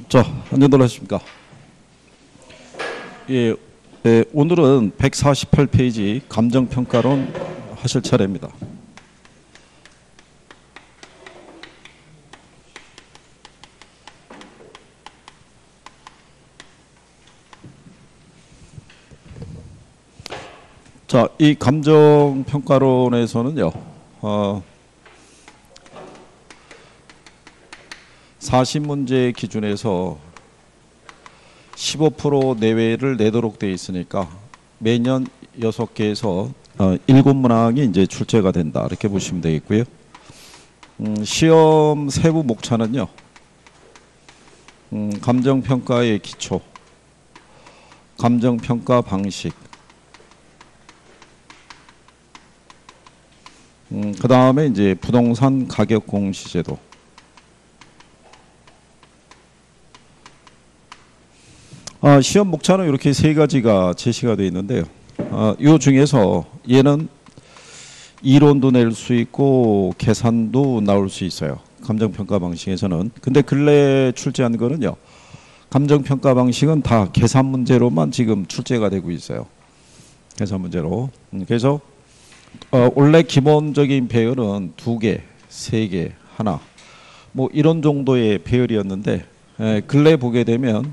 자, 안녕들 하십니까? 예, 오늘은 148페이지 감정평가론 하실 차례입니다. 자, 이 감정평가론에서는요, 40문제 기준에서 15% 내외를 내도록 되어 있으니까 매년 6개에서 7문항이 이제 출제가 된다. 이렇게 보시면 되겠고요. 시험 세부 목차는요. 감정평가의 기초, 감정평가 방식, 그 다음에 이제 부동산 가격 공시제도, 시험 목차는 이렇게 세 가지가 제시가 되어 있는데요. 이 중에서 얘는 이론도 낼 수 있고 계산도 나올 수 있어요. 감정평가 방식에서는. 근데 근래 출제한 거는요. 감정평가 방식은 다 계산 문제로만 지금 출제가 되고 있어요. 계산 문제로. 그래서 원래 기본적인 배열은 2개, 3개, 하나 뭐 이런 정도의 배열이었는데 근래 보게 되면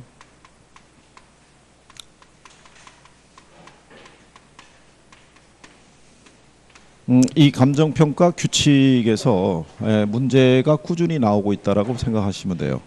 이 감정평가 규칙에서 문제가 꾸준히 나오고 있다라고 생각하시면 돼요.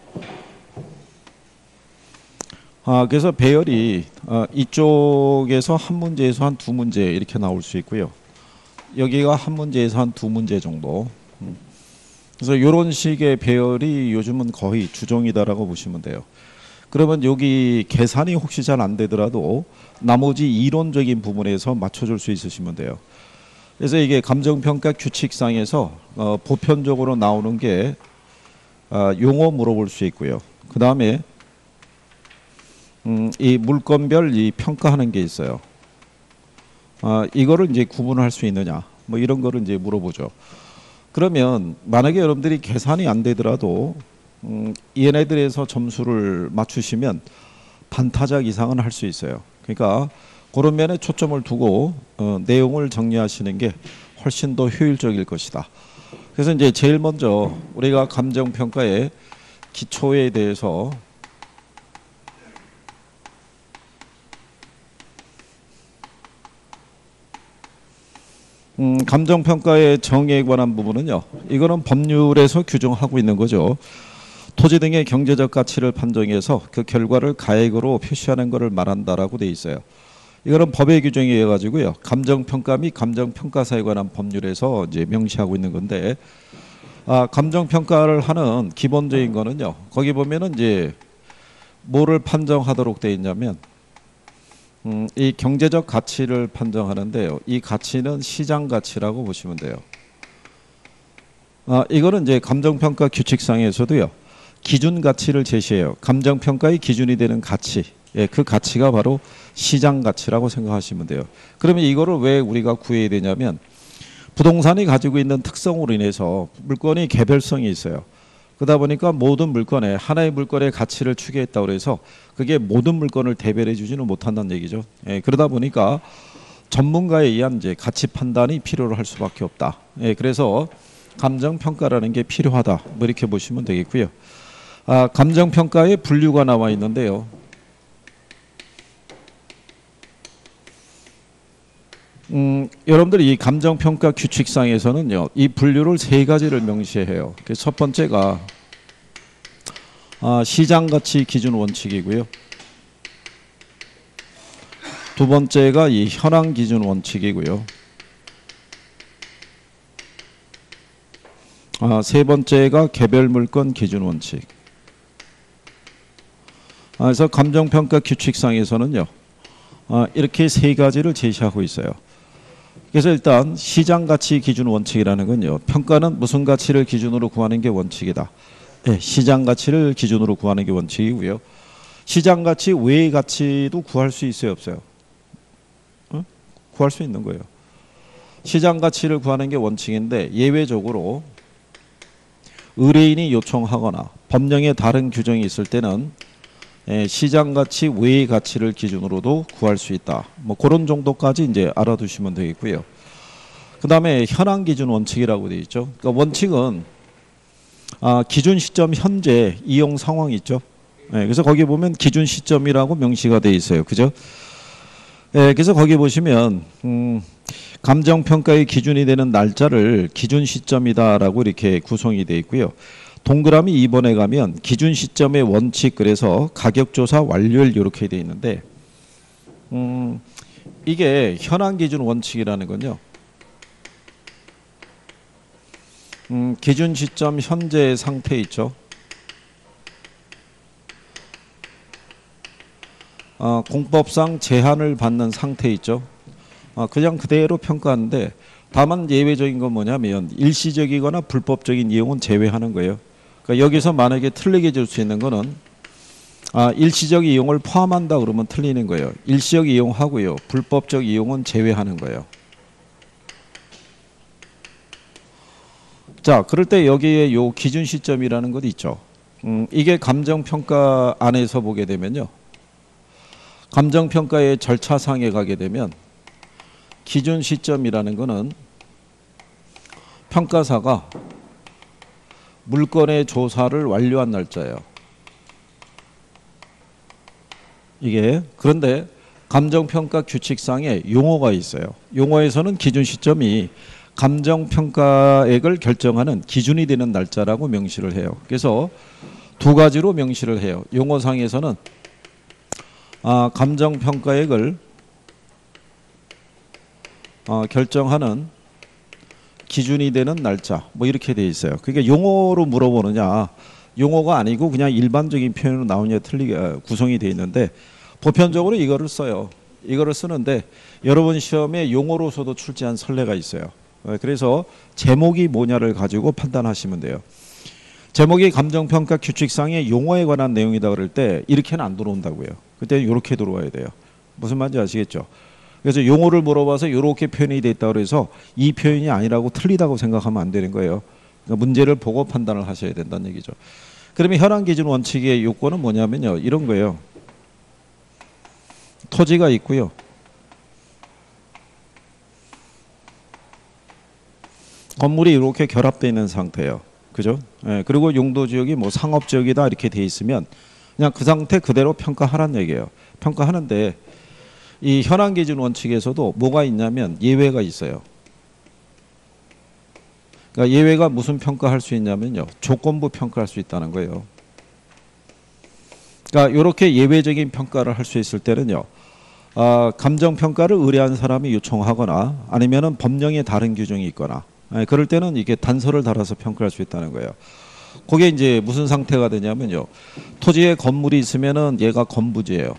그래서 배열이 이쪽에서 한 문제에서 한 2문제 이렇게 나올 수 있고요. 여기가 한 문제에서 한 2문제 정도. 그래서 이런 식의 배열이 요즘은 거의 주종이다라고 보시면 돼요. 그러면 여기 계산이 혹시 잘 안 되더라도 나머지 이론적인 부분에서 맞춰줄 수 있으시면 돼요. 그래서 이게 감정평가 규칙상에서 보편적으로 나오는 게 용어 물어볼 수 있고요. 그 다음에 이 물건별 이 평가하는 게 있어요. 이거를 이제 구분할 수 있느냐, 뭐 이런 거를 이제 물어보죠. 그러면 만약에 여러분들이 계산이 안 되더라도 얘네들에서 점수를 맞추시면 반타작 이상은 할 수 있어요. 그러니까 그런 면에 초점을 두고 내용을 정리하시는 게 훨씬 더 효율적일 것이다. 그래서 이제 제일 먼저 우리가 감정평가의 기초에 대해서 감정평가의 정의에 관한 부분은요. 이거는 법률에서 규정하고 있는 거죠. 토지 등의 경제적 가치를 판정해서 그 결과를 가액으로 표시하는 것을 말한다라고 돼 있어요. 이거는 법의 규정에 의해 가지고요. 감정평가 및 감정평가사에 관한 법률에서 이제 명시하고 있는 건데, 감정평가를 하는 기본적인 거는요. 거기 보면은 이제 뭐를 판정하도록 돼 있냐면, 이 경제적 가치를 판정하는데요. 이 가치는 시장 가치라고 보시면 돼요. 이거는 이제 감정평가 규칙상에서도요. 기준 가치를 제시해요. 감정평가의 기준이 되는 가치. 예, 그 가치가 바로 시장 가치라고 생각하시면 돼요. 그러면 이거를 왜 우리가 구해야 되냐면 부동산이 가지고 있는 특성으로 인해서 물건이 개별성이 있어요. 그러다 보니까 모든 물건에 하나의 물건의 가치를 추계했다고 해서 그게 모든 물건을 대별해 주지는 못한다는 얘기죠. 예, 그러다 보니까 전문가에 의한 이제 가치 판단이 필요로 할 수밖에 없다. 예, 그래서 감정평가라는 게 필요하다. 뭐 이렇게 보시면 되겠고요. 감정평가의 분류가 나와 있는데요. 여러분들이 이 감정평가 규칙상에서는요, 이 분류를 3가지를 명시해요. 첫 번째가 시장가치 기준 원칙이고요. 두 번째가 이 현황 기준 원칙이고요. 세 번째가 개별 물건 기준 원칙. 그래서 감정평가 규칙상에서는요, 이렇게 3가지를 제시하고 있어요. 그래서 일단 시장가치 기준 원칙이라는 건요. 평가는 무슨 가치를 기준으로 구하는 게 원칙이다. 네, 시장가치를 기준으로 구하는 게 원칙이고요. 시장가치 외의 가치도 구할 수 있어요, 없어요? 구할 수 있는 거예요. 시장가치를 구하는 게 원칙인데 예외적으로 의뢰인이 요청하거나 법령에 다른 규정이 있을 때는 시장가치 외의 가치를 기준으로도 구할 수 있다. 뭐 그런 정도까지 이제 알아두시면 되겠고요. 그 다음에 현황 기준 원칙이라고 되어 있죠. 그러니까 원칙은 기준 시점 현재 이용 상황이 있죠. 그래서 거기 보면 기준 시점이라고 명시가 되어 있어요. 그죠? 그래서 거기 보시면 감정평가의 기준이 되는 날짜를 기준 시점이다라고 이렇게 구성이 되어 있고요. 동그라미 2번에 가면 기준 시점의 원칙, 그래서 가격조사 완료일 이렇게 되어 있는데 이게 현황 기준 원칙이라는 건요. 기준 시점 현재 상태 있죠. 공법상 제한을 받는 상태 있죠. 그냥 그대로 평가하는데 다만 예외적인 건 뭐냐면 일시적이거나 불법적인 이용은 제외하는 거예요. 그러니까 여기서 만약에 틀리게 줄 수 있는 거는 일시적 이용을 포함한다 그러면 틀리는 거예요. 일시적 이용하고요. 불법적 이용은 제외하는 거예요. 자, 그럴 때 여기에 요 기준 시점이라는 것이 있죠. 이게 감정평가 안에서 보게 되면요. 감정평가의 절차상에 가게 되면 기준 시점이라는 것은 평가사가 물건의 조사를 완료한 날짜예요. 이게 그런데 감정평가 규칙상에 용어가 있어요. 용어에서는 기준 시점이 감정평가액을 결정하는 기준이 되는 날짜라고 명시를 해요. 그래서 두 가지로 명시를 해요. 용어상에서는 감정평가액을 결정하는 기준이 되는 날짜 뭐 이렇게 돼 있어요. 그게 용어로 물어보느냐 용어가 아니고 그냥 일반적인 표현으로 나오냐 틀리게 구성이 돼 있는데 보편적으로 이거를 써요. 이거를 쓰는데 여러분 시험에 용어로서도 출제한 선례가 있어요. 그래서 제목이 뭐냐를 가지고 판단하시면 돼요. 제목이 감정평가 규칙상의 용어에 관한 내용이다 그럴 때 이렇게는 안 들어온다고요. 그때 이렇게 들어와야 돼요. 무슨 말인지 아시겠죠? 그래서 용어를 물어봐서 이렇게 표현이 돼 있다고 해서 이 표현이 아니라고 틀리다고 생각하면 안 되는 거예요. 그러니까 문제를 보고 판단을 하셔야 된다는 얘기죠. 그러면 현황 기준 원칙의 요건은 뭐냐면요. 이런 거예요. 토지가 있고요. 건물이 이렇게 결합되어 있는 상태예요. 그죠? 그리고 용도 지역이 뭐 상업 지역이다 이렇게 돼 있으면 그냥 그 상태 그대로 평가하라는 얘기예요. 평가하는데 이 현황 기준 원칙에서도 뭐가 있냐면 예외가 있어요. 그러니까 예외가 무슨 평가할 수 있냐면요. 조건부 평가할 수 있다는 거예요. 그러니까 이렇게 예외적인 평가를 할 수 있을 때는요. 감정평가를 의뢰한 사람이 요청하거나 아니면은 법령에 다른 규정이 있거나 그럴 때는 이게 단서를 달아서 평가할 수 있다는 거예요. 그게 이제 무슨 상태가 되냐면요. 토지에 건물이 있으면은 얘가 건부지예요.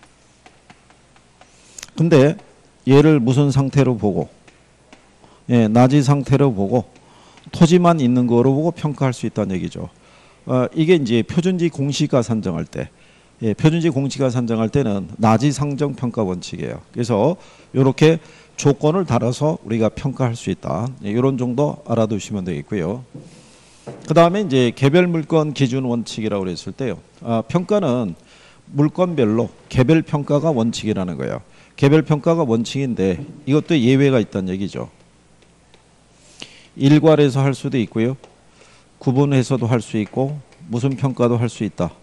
근데 얘를 무슨 상태로 보고 낮이 상태로 보고 토지만 있는 거로 보고 평가할 수 있다는 얘기죠. 이게 이제 표준지 공시가 산정할 때 표준지 공시가 산정할 때는 낮이 상정 평가 원칙이에요. 그래서 이렇게 조건을 달아서 우리가 평가할 수 있다. 이런 정도 알아두시면 되겠고요. 그 다음에 이제 개별 물건 기준 원칙이라고 그랬을 때요. 평가는 물건별로 개별 평가가 원칙이라는 거예요. 개별 평가가 원칙인데 이것도 예외가 있다는 얘기죠. 일괄해서 할 수도 있고요. 구분해서도 할 수 있고 무슨 평가도 할 수 있다.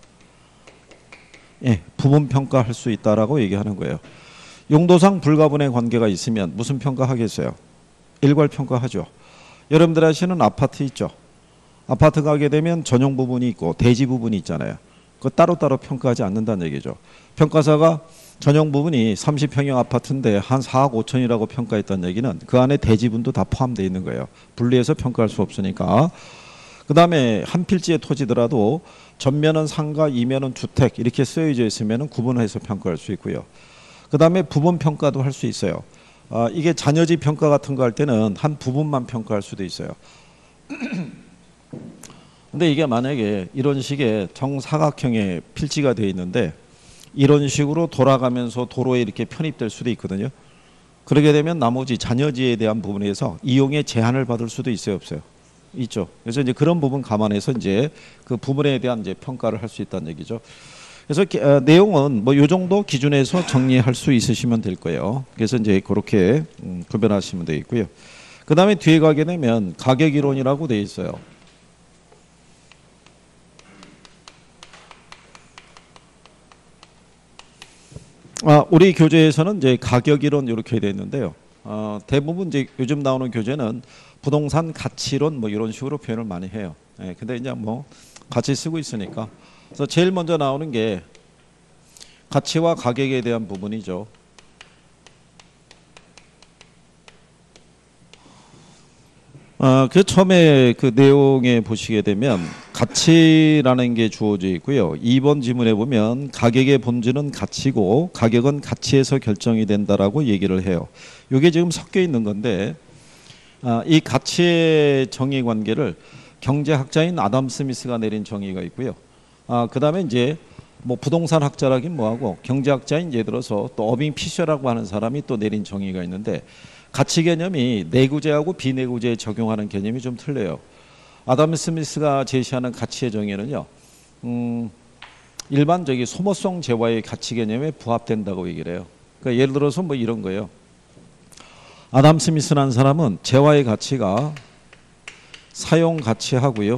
부분 평가할 수 있다라고 얘기하는 거예요. 용도상 불가분의 관계가 있으면 무슨 평가 하겠어요? 일괄 평가하죠. 여러분들 아시는 아파트 있죠? 아파트 가게 되면 전용 부분이 있고 대지 부분이 있잖아요. 그거 따로따로 평가하지 않는다는 얘기죠. 평가사가 전용 부분이 30평형 아파트인데 한 4억 5천이라고 평가했다는 얘기는 그 안에 대지분도 다 포함되어 있는 거예요. 분리해서 평가할 수 없으니까. 그 다음에 한 필지의 토지더라도 전면은 상가, 이면은 주택 이렇게 쓰여져 있으면 구분해서 평가할 수 있고요. 그 다음에 부분 평가도 할 수 있어요. 이게 잔여지 평가 같은 거 할 때는 한 부분만 평가할 수도 있어요. 근데 이게 만약에 이런 식의 정사각형의 필지가 되어 있는데 이런 식으로 돌아가면서 도로에 이렇게 편입될 수도 있거든요. 그러게 되면 나머지 잔여지에 대한 부분에서 이용에 제한을 받을 수도 있어요, 없어요? 있죠. 그래서 이제 그런 부분 감안해서 이제 그 부분에 대한 이제 평가를 할 수 있다는 얘기죠. 그래서 내용은 뭐 요 정도 기준에서 정리할 수 있으시면 될 거예요. 그래서 이제 그렇게 구별하시면 되겠고요. 그 다음에 뒤에 가게 되면 가격 이론이라고 돼 있어요. 우리 교재에서는 이제 가격 이론 이렇게 되어 있는데요. 대부분 이제 요즘 나오는 교재는 부동산 가치론 뭐 이런 식으로 표현을 많이 해요. 예, 근데 이제 뭐 같이 쓰고 있으니까. 그래서 제일 먼저 나오는 게 가치와 가격에 대한 부분이죠. 그 처음에 그 내용에 보시게 되면 가치라는 게 주어져 있고요. 2번 지문에 보면 가격의 본질은 가치고 가격은 가치에서 결정이 된다라고 얘기를 해요. 이게 지금 섞여 있는 건데 이 가치의 정의 관계를 경제학자인 아담 스미스가 내린 정의가 있고요. 그 다음에 이제 뭐 부동산 학자라긴 뭐하고 경제학자인 예를 들어서 또 어빙 피셔라고 하는 사람이 또 내린 정의가 있는데 가치 개념이 내구재하고 비내구재에 적용하는 개념이 좀 틀려요. 아담 스미스가 제시하는 가치의 정의는요. 일반적인 소모성 재화의 가치 개념에 부합된다고 얘기를 해요. 그러니까 예를 들어서 뭐 이런 거예요. 아담 스미스라는 사람은 재화의 가치가 사용 가치하고요.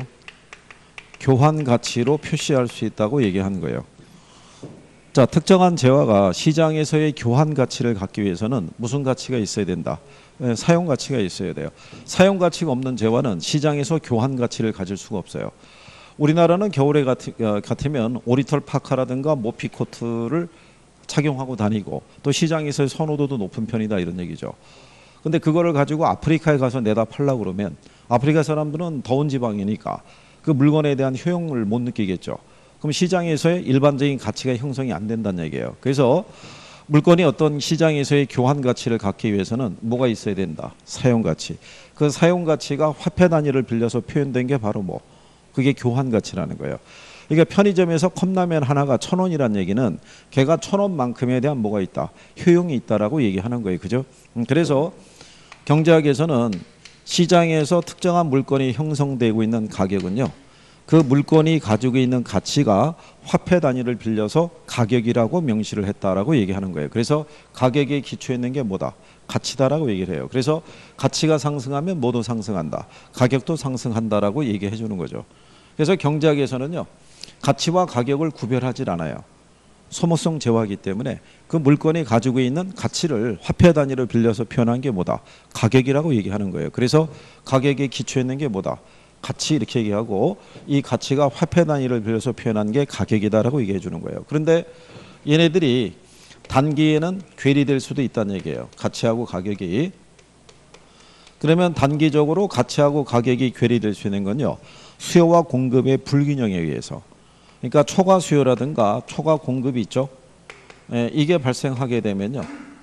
교환 가치로 표시할 수 있다고 얘기한 거예요. 자, 특정한 재화가 시장에서의 교환 가치를 갖기 위해서는 무슨 가치가 있어야 된다? 사용 가치가 있어야 돼요. 사용 가치가 없는 재화는 시장에서 교환 가치를 가질 수가 없어요. 우리나라는 겨울에 같으면 오리털 파카라든가 모피코트를 착용하고 다니고 또 시장에서의 선호도도 높은 편이다 이런 얘기죠. 근데 그거를 가지고 아프리카에 가서 내다 팔려고 그러면 아프리카 사람들은 더운 지방이니까 그 물건에 대한 효용을 못 느끼겠죠. 그럼 시장에서의 일반적인 가치가 형성이 안 된다는 얘기예요. 그래서 물건이 어떤 시장에서의 교환 가치를 갖기 위해서는 뭐가 있어야 된다? 사용 가치. 그 사용 가치가 화폐 단위를 빌려서 표현된 게 바로 뭐 그게 교환 가치라는 거예요. 그러니까 편의점에서 컵라면 하나가 1,000원이라는 얘기는 걔가 1,000원만큼에 대한 뭐가 있다? 효용이 있다라고 얘기하는 거예요. 그죠? 그래서 경제학에서는 시장에서 특정한 물건이 형성되고 있는 가격은요. 그 물건이 가지고 있는 가치가 화폐 단위를 빌려서 가격이라고 명시를 했다라고 얘기하는 거예요. 그래서 가격에 기초해 있는 게 뭐다? 가치다라고 얘기를 해요. 그래서 가치가 상승하면 뭐도 상승한다. 가격도 상승한다라고 얘기해 주는 거죠. 그래서 경제학에서는요. 가치와 가격을 구별하지 않아요. 소모성 재화이기 때문에 그 물건이 가지고 있는 가치를 화폐 단위를 빌려서 표현한 게 뭐다? 가격이라고 얘기하는 거예요. 그래서 가격에 기초해 있는 게 뭐다? 가치 이렇게 얘기하고 이 가치가 화폐 단위를 빌려서 표현한 게 가격이다라고 얘기해 주는 거예요. 그런데 얘네들이 단기에는 괴리될 수도 있다는 얘기예요. 가치하고 가격이. 그러면 단기적으로 가치하고 가격이 괴리될 수 있는 건요. 수요와 공급의 불균형에 의해서. 그러니까 초과 수요라든가 초과 공급이 있죠. 이게 발생하게 되면요.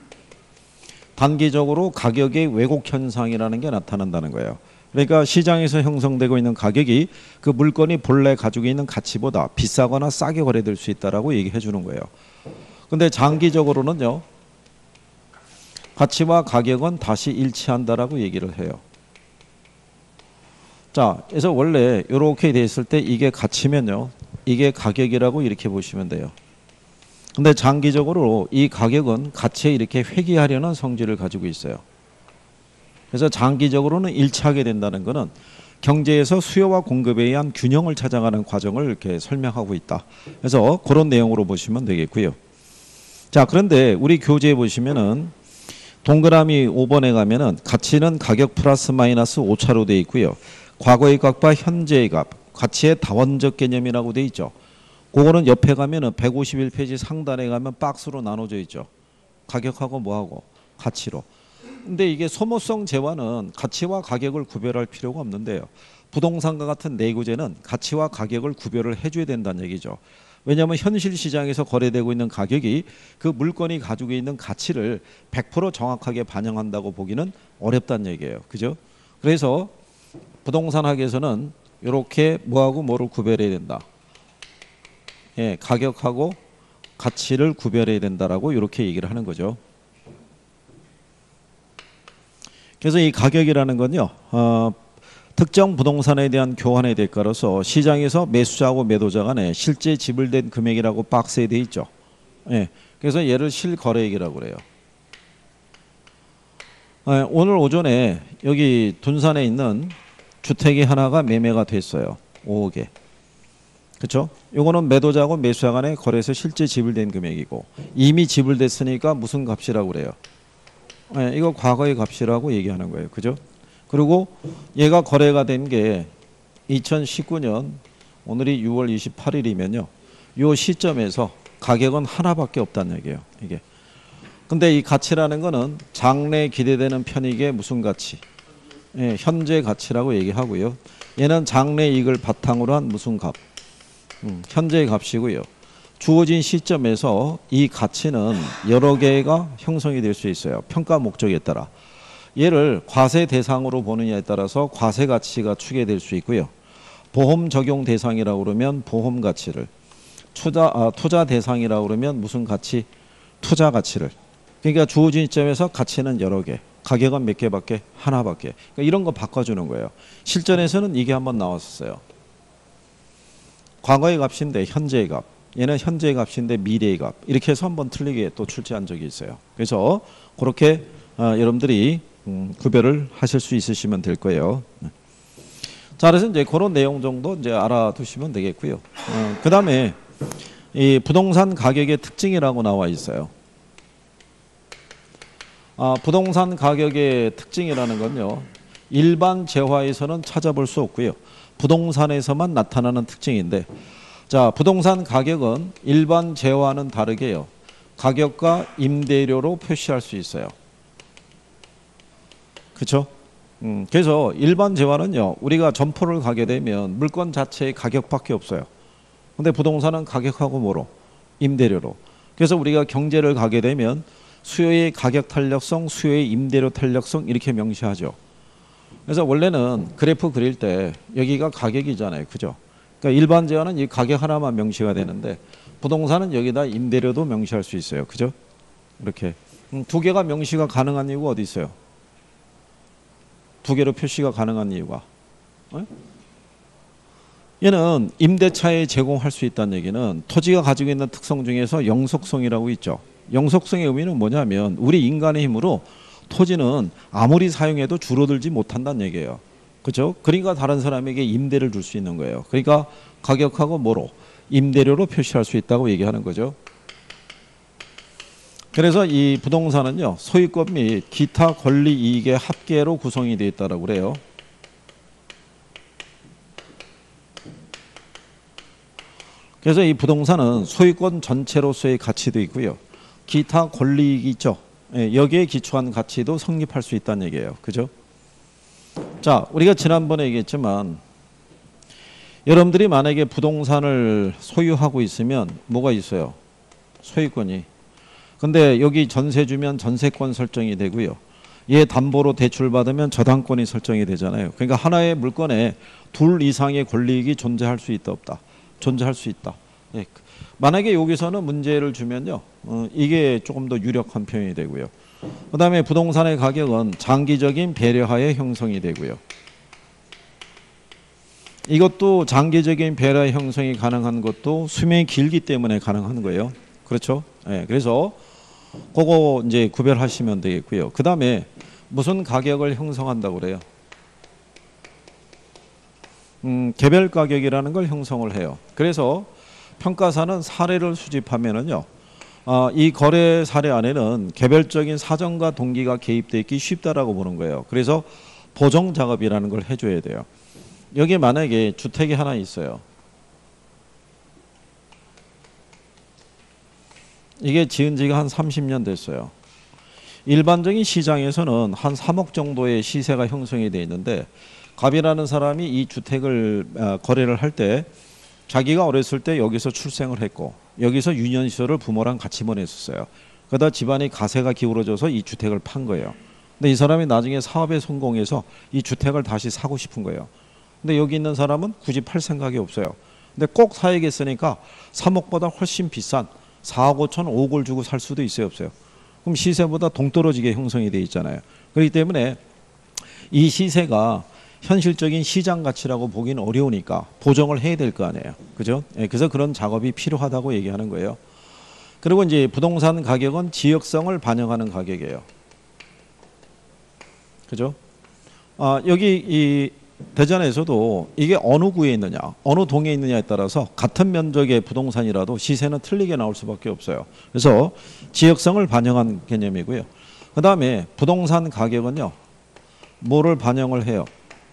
단기적으로 가격의 왜곡 현상이라는 게 나타난다는 거예요. 그러니까 시장에서 형성되고 있는 가격이 그 물건이 본래 가지고 있는 가치보다 비싸거나 싸게 거래될 수 있다라고 얘기해 주는 거예요. 근데 장기적으로는요. 가치와 가격은 다시 일치한다라고 얘기를 해요. 자, 그래서 원래 이렇게 돼 있을 때 이게 가치면요. 이게 가격이라고 이렇게 보시면 돼요. 근데 장기적으로 이 가격은 가치에 이렇게 회귀하려는 성질을 가지고 있어요. 그래서 장기적으로는 일치하게 된다는 것은 경제에서 수요와 공급에 의한 균형을 찾아가는 과정을 이렇게 설명하고 있다. 그래서 그런 내용으로 보시면 되겠고요. 자, 그런데 우리 교재에 보시면은 동그라미 5번에 가면은 가치는 가격 플러스 마이너스 오차로 되어 있고요. 과거의 값과 현재의 값, 가치의 다원적 개념이라고 되어 있죠. 그거는 옆에 가면은 151페이지 상단에 가면 박스로 나눠져 있죠. 가격하고 뭐하고 가치로. 근데 이게 소모성 재화는 가치와 가격을 구별할 필요가 없는데요. 부동산과 같은 내구재는 가치와 가격을 구별을 해줘야 된다는 얘기죠. 왜냐하면 현실 시장에서 거래되고 있는 가격이 그 물건이 가지고 있는 가치를 100% 정확하게 반영한다고 보기는 어렵다는 얘기예요. 그죠? 그래서 부동산학에서는 이렇게 뭐하고 뭐를 구별해야 된다. 예, 가격하고 가치를 구별해야 된다라고 이렇게 얘기를 하는 거죠. 그래서 이 가격이라는 건요. 특정 부동산에 대한 교환의 대가로서 시장에서 매수자하고 매도자 간에 실제 지불된 금액이라고 박스에 돼 있죠. 예, 그래서 얘를 실거래액이라고 그래요. 예, 오늘 오전에 여기 둔산에 있는 주택이 하나가 매매가 됐어요. 5억에. 그렇죠? 요거는 매도자하고 매수자 간의 거래에서 실제 지불된 금액이고 이미 지불됐으니까 무슨 값이라고 그래요? 예, 이거 과거의 값이라고 얘기하는 거예요. 그죠? 그리고 얘가 거래가 된 게 2019년 오늘이 6월 28일이면요. 요 시점에서 가격은 하나밖에 없다는 얘기예요. 이게. 근데 이 가치라는 거는 장래 기대되는 편익의 무슨 가치? 예, 현재 가치라고 얘기하고요. 얘는 장래 이익을 바탕으로 한 무슨 값? 현재의 값이고요. 주어진 시점에서 이 가치는 여러 개가 형성이 될 수 있어요. 평가 목적에 따라. 얘를 과세 대상으로 보느냐에 따라서 과세 가치가 추계될 수 있고요. 보험 적용 대상이라고 그러면 보험 가치를, 투자 대상이라고 그러면 무슨 가치? 투자 가치를. 그러니까 주어진 시점에서 가치는 여러 개, 가격은 몇 개밖에? 하나밖에. 그러니까 이런 거 바꿔주는 거예요. 실전에서는 이게 한번 나왔었어요. 과거의 값인데 현재의 값, 얘는 현재의 값인데 미래의 값, 이렇게 해서 한번 틀리게 또 출제한 적이 있어요. 그래서 그렇게 여러분들이 구별을 하실 수 있으시면 될 거예요. 자, 그래서 이제 그런 내용 정도 이제 알아두시면 되겠고요. 그 다음에 이 부동산 가격의 특징이라고 나와 있어요. 부동산 가격의 특징이라는 건요, 일반 재화에서는 찾아볼 수 없고요. 부동산에서만 나타나는 특징인데, 자, 부동산 가격은 일반 재화와는 다르게요. 가격과 임대료로 표시할 수 있어요. 그렇죠? 그래서 일반 재화는요, 우리가 점포를 가게 되면 물건 자체의 가격밖에 없어요. 근데 부동산은 가격하고 뭐로? 임대료로. 그래서 우리가 경제를 가게 되면 수요의 가격 탄력성, 수요의 임대료 탄력성 이렇게 명시하죠. 그래서 원래는 그래프 그릴 때 여기가 가격이잖아요. 그죠? 그러니까 일반 재화는 이 가격 하나만 명시가 되는데 부동산은 여기다 임대료도 명시할 수 있어요. 그죠? 이렇게. 두 개가 명시가 가능한 이유가 어디 있어요? 두 개로 표시가 가능한 이유가. 얘는 임대차에 제공할 수 있다는 얘기는 토지가 가지고 있는 특성 중에서 영속성이라고 있죠. 영속성의 의미는 뭐냐면 우리 인간의 힘으로 토지는 아무리 사용해도 줄어들지 못한다는 얘기예요. 그렇죠? 그러니까 다른 사람에게 임대를 줄 수 있는 거예요. 그러니까 가격하고 뭐로? 임대료로 표시할 수 있다고 얘기하는 거죠. 그래서 이 부동산은요, 소유권 및 기타 권리 이익의 합계로 구성이 되어 있다고 그래요. 그래서 이 부동산은 소유권 전체로서의 가치도 있고요. 기타 권리 이익이 있죠. 여기에 기초한 가치도 성립할 수 있다는 얘기예요. 그죠? 자, 우리가 지난번에 얘기했지만 여러분들이 만약에 부동산을 소유하고 있으면 뭐가 있어요? 소유권이. 근데 여기 전세 주면 전세권 설정이 되고요. 얘 담보로 대출 받으면 저당권이 설정이 되잖아요. 그러니까 하나의 물건에 둘 이상의 권리이익이 존재할 수 있다 없다. 존재할 수 있다. 예. 만약에 여기서는 문제를 주면요, 이게 조금 더 유력한 표현이 되고요. 그 다음에 부동산의 가격은 장기적인 배려하에 형성이 되고요. 이것도 장기적인 배려 형성이 가능한 것도 수명이 길기 때문에 가능한 거예요. 그렇죠? 예. 그래서 그거 이제 구별하시면 되겠고요. 그 다음에 무슨 가격을 형성한다고 그래요? 개별 가격이라는 걸 형성을 해요. 그래서 평가사는 사례를 수집하면은요, 이 거래 사례 안에는 개별적인 사정과 동기가 개입되어 있기 쉽다라고 보는 거예요. 그래서 보정 작업이라는 걸 해줘야 돼요. 여기 만약에 주택이 하나 있어요. 이게 지은 지가 한 30년 됐어요. 일반적인 시장에서는 한 3억 정도의 시세가 형성이 되어 있는데 갑이라는 사람이 이 주택을 거래를 할 때 자기가 어렸을 때 여기서 출생을 했고 여기서 유년시설을 부모랑 같이 보냈었어요. 그러다 집안이 가세가 기울어져서 이 주택을 판 거예요. 근데 이 사람이 나중에 사업에 성공해서 이 주택을 다시 사고 싶은 거예요. 근데 여기 있는 사람은 굳이 팔 생각이 없어요. 근데 꼭 사야겠으니까 3억보다 훨씬 비싼 4억 5천 5억을 주고 살 수도 있어요, 없어요? 그럼 시세보다 동떨어지게 형성이 돼 있잖아요. 그렇기 때문에 이 시세가 현실적인 시장 가치라고 보기는 어려우니까 보정을 해야 될 거 아니에요. 그죠? 예, 그래서 그런 작업이 필요하다고 얘기하는 거예요. 그리고 이제 부동산 가격은 지역성을 반영하는 가격이에요. 그죠? 여기 이 대전에서도 이게 어느 구에 있느냐, 어느 동에 있느냐에 따라서 같은 면적의 부동산이라도 시세는 틀리게 나올 수밖에 없어요. 그래서 지역성을 반영한 개념이고요. 그 다음에 부동산 가격은요, 뭐를 반영을 해요?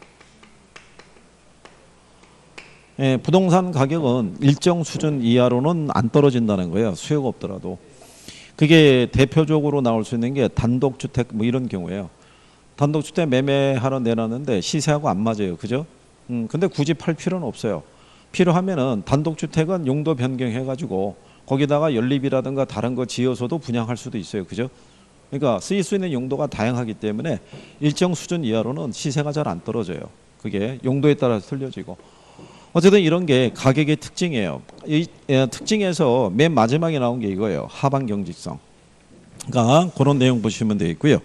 예, 부동산 가격은 일정 수준 이하로는 안 떨어진다는 거예요. 수요가 없더라도. 그게 대표적으로 나올 수 있는 게 단독주택 뭐 이런 경우예요. 단독주택 매매하러 내놨는데 시세하고 안 맞아요. 그죠? 근데 굳이 팔 필요는 없어요. 필요하면은 단독주택은 용도 변경해가지고 거기다가 연립이라든가 다른 거 지어서도 분양할 수도 있어요. 그죠? 그러니까 쓰일 수 있는 용도가 다양하기 때문에 일정 수준 이하로는 시세가 잘 안 떨어져요. 그게 용도에 따라서 틀려지고. 어쨌든 이런 게 가격의 특징이에요. 이 특징에서 맨 마지막에 나온 게 이거예요. 하방 경직성. 그러니까 그런 내용 보시면 되겠고요.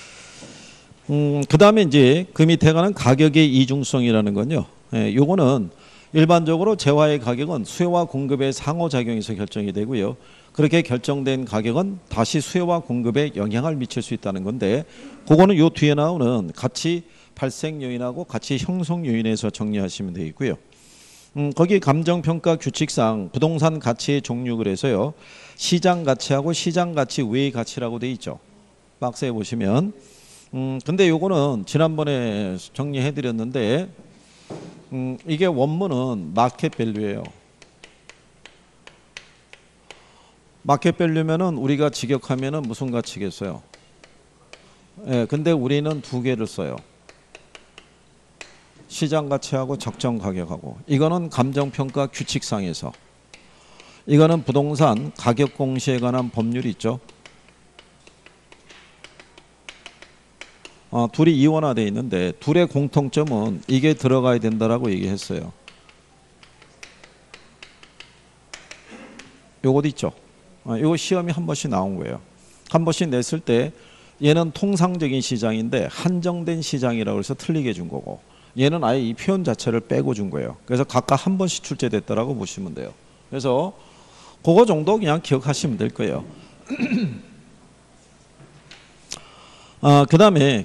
그 다음에 이제 그 밑에 가는 가격의 이중성이라는 건요. 요거는 일반적으로 재화의 가격은 수요와 공급의 상호작용에서 결정이 되고요. 그렇게 결정된 가격은 다시 수요와 공급에 영향을 미칠 수 있다는 건데, 그거는 요 뒤에 나오는 가치 발생 요인하고 가치 형성 요인에서 정리하시면 되겠고요. 거기 감정평가 규칙상 부동산 가치의 종류 그래서요, 시장 가치하고 시장 가치 외의 가치라고 돼 있죠. 박스에 보시면. 근데 요거는 지난번에 정리해 드렸는데, 이게 원문은 마켓 밸류예요. 마켓 밸류면은 우리가 직역하면은 무슨 가치겠어요? 예, 근데 우리는 두 개를 써요. 시장 가치하고 적정 가격하고. 이거는 감정평가 규칙상에서. 이거는 부동산 가격 공시에 관한 법률이 있죠. 둘이 이원화되어 있는데 둘의 공통점은 이게 들어가야 된다라고 얘기했어요. 요것도 있죠. 요거 시험이 한 번씩 나온 거예요. 한 번씩 냈을 때 얘는 통상적인 시장인데 한정된 시장이라고 해서 틀리게 준 거고, 얘는 아예 이 표현 자체를 빼고 준 거예요. 그래서 각각 한 번씩 출제됐다라고 보시면 돼요. 그래서 그거 정도 그냥 기억하시면 될 거예요. 그 다음에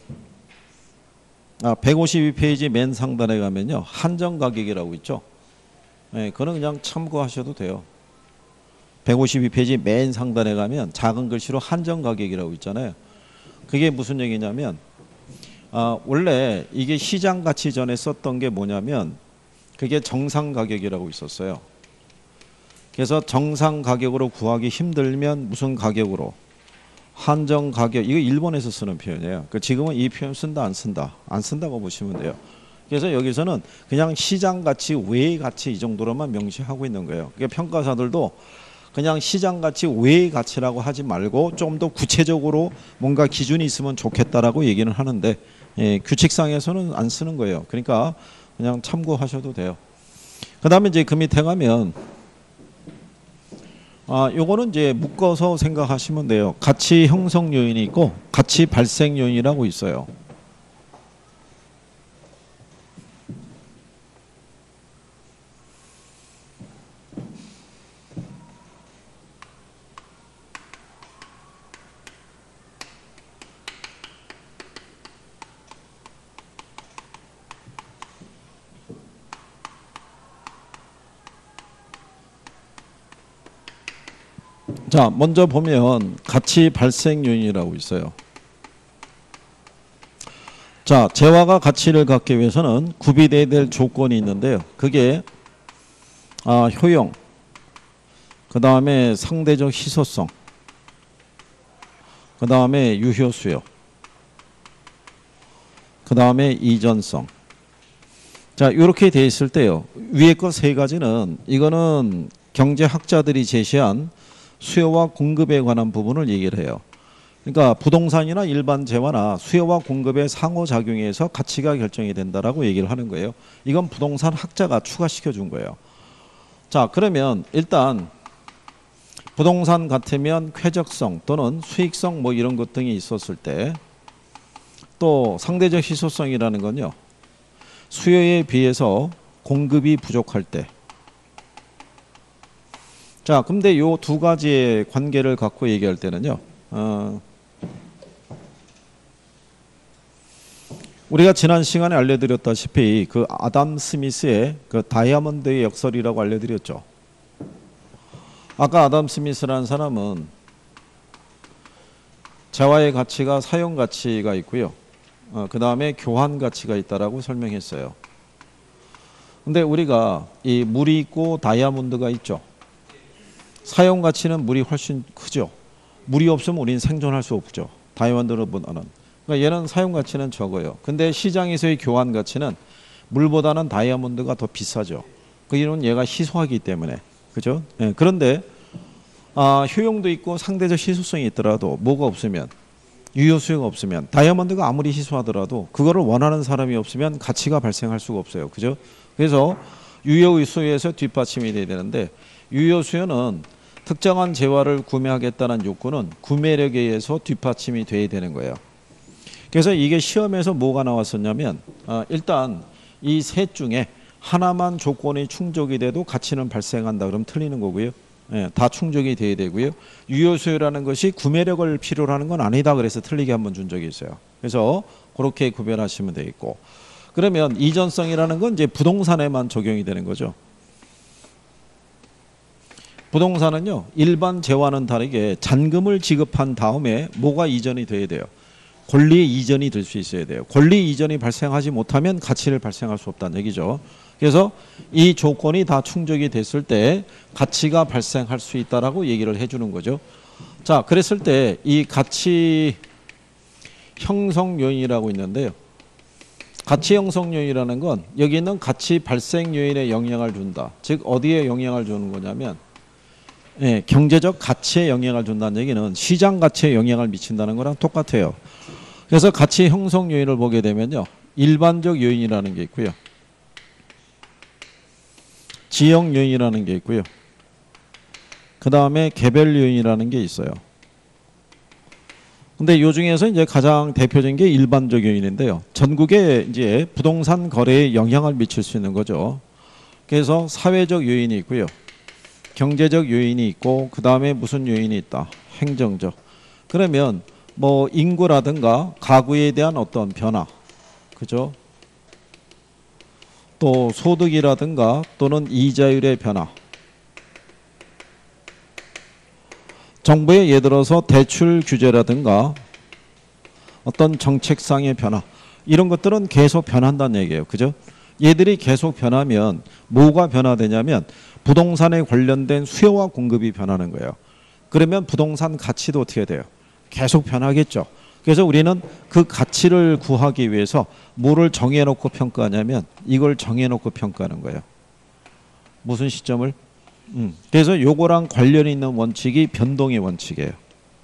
152페이지 맨 상단에 가면요, 한정 가격이라고 있죠. 네, 그거는 그냥 참고하셔도 돼요. 152페이지 맨 상단에 가면 작은 글씨로 한정 가격이라고 있잖아요. 그게 무슨 얘기냐면, 원래 이게 시장 가치 전에 썼던 게 뭐냐면, 그게 정상 가격이라고 있었어요. 그래서 정상 가격으로 구하기 힘들면 무슨 가격으로? 한정 가격. 이거 일본에서 쓰는 표현이에요. 지금은 이 표현 쓴다 안 쓴다? 안 쓴다고 보시면 돼요. 그래서 여기서는 그냥 시장 가치 외의 가치 이 정도로만 명시하고 있는 거예요. 그러니까 평가사들도 그냥 시장 가치 외의 가치라고 하지 말고 좀 더 구체적으로 뭔가 기준이 있으면 좋겠다라고 얘기는 하는데, 예, 규칙상에서는 안 쓰는 거예요. 그러니까 그냥 참고하셔도 돼요. 그 다음에 이제 그 밑에 가면 요거는 이제 묶어서 생각하시면 돼요. 가치 형성 요인이 있고 가치 발생 요인이라고 있어요. 자, 먼저 보면 가치 발생 요인이라고 있어요. 자, 재화가 가치를 갖기 위해서는 구비돼야 될 조건이 있는데요. 그게 효용, 그 다음에 상대적 희소성, 그 다음에 유효수요, 그 다음에 이전성. 자, 이렇게 돼 있을 때요, 위에 거 세 가지는 이거는 경제학자들이 제시한 수요와 공급에 관한 부분을 얘기를 해요. 그러니까 부동산이나 일반 재화나 수요와 공급의 상호작용에서 가치가 결정이 된다라고 얘기를 하는 거예요. 이건 부동산 학자가 추가시켜 준 거예요. 자, 그러면 일단 부동산 같으면 쾌적성 또는 수익성 뭐 이런 것 등이 있었을 때, 또 상대적 희소성이라는 건요, 수요에 비해서 공급이 부족할 때. 자, 근데 요 두 가지의 관계를 갖고 얘기할 때는요. 우리가 지난 시간에 알려드렸다시피 그 아담 스미스의 그 다이아몬드의 역설이라고 알려드렸죠. 아까 아담 스미스라는 사람은 재화의 가치가 사용 가치가 있고요. 그 다음에 교환 가치가 있다라고 설명했어요. 근데 우리가 이 물이 있고 다이아몬드가 있죠. 사용 가치는 물이 훨씬 크죠. 물이 없으면 우리는 생존할 수 없죠. 다이아몬드보다는. 그러니까 얘는 사용 가치는 적어요. 근데 시장에서의 교환 가치는 물보다는 다이아몬드가 더 비싸죠. 그 이유는 얘가 희소하기 때문에. 그죠? 네, 그런데 효용도 있고 상대적 희소성이 있더라도 뭐가 없으면, 유효 수요가 없으면, 다이아몬드가 아무리 희소하더라도 그거를 원하는 사람이 없으면 가치가 발생할 수가 없어요. 그죠? 그래서 유효 수요에서 뒷받침이 돼야 되는데, 유효 수요는 특정한 재화를 구매하겠다는 욕구는 구매력에 의해서 뒷받침이 돼야 되는 거예요. 그래서 이게 시험에서 뭐가 나왔었냐면 일단 이 셋 중에 하나만 조건이 충족이 돼도 가치는 발생한다 그러면 틀리는 거고요. 예, 다 충족이 돼야 되고요. 유효 수요라는 것이 구매력을 필요로 하는 건 아니다 그래서 틀리게 한번 준 적이 있어요. 그래서 그렇게 구별하시면 되겠고, 그러면 이전성이라는 건 이제 부동산에만 적용이 되는 거죠. 부동산은요, 일반 재화는 다르게 잔금을 지급한 다음에 뭐가 이전이 돼야 돼요? 권리 이전이 될 수 있어야 돼요. 권리 이전이 발생하지 못하면 가치를 발생할 수 없다는 얘기죠. 그래서 이 조건이 다 충족이 됐을 때 가치가 발생할 수 있다라고 얘기를 해주는 거죠. 자, 그랬을 때 이 가치 형성 요인이라고 있는데요. 가치 형성 요인이라는 건 여기 있는 가치 발생 요인에 영향을 준다. 즉 어디에 영향을 주는 거냐면, 예, 경제적 가치에 영향을 준다는 얘기는 시장 가치에 영향을 미친다는 거랑 똑같아요. 그래서 가치 형성 요인을 보게 되면요, 일반적 요인이라는 게 있고요, 지역 요인이라는 게 있고요, 그 다음에 개별 요인이라는 게 있어요. 근데 요 중에서 이제 가장 대표적인 게 일반적 요인인데요. 전국에 이제 부동산 거래에 영향을 미칠 수 있는 거죠. 그래서 사회적 요인이 있고요, 경제적 요인이 있고, 그 다음에 무슨 요인이 있다? 행정적. 그러면 뭐 인구라든가 가구에 대한 어떤 변화, 그죠? 또 소득이라든가 또는 이자율의 변화, 정부의 예를 들어서 대출 규제라든가 어떤 정책상의 변화, 이런 것들은 계속 변한다는 얘기예요. 그죠? 얘들이 계속 변하면 뭐가 변화되냐면 부동산에 관련된 수요와 공급이 변하는 거예요. 그러면 부동산 가치도 어떻게 돼요? 계속 변하겠죠. 그래서 우리는 그 가치를 구하기 위해서 뭐를 정해놓고 평가하냐면 이걸 정해놓고 평가하는 거예요. 무슨 시점을? 그래서 요거랑 관련이 있는 원칙이 변동의 원칙이에요.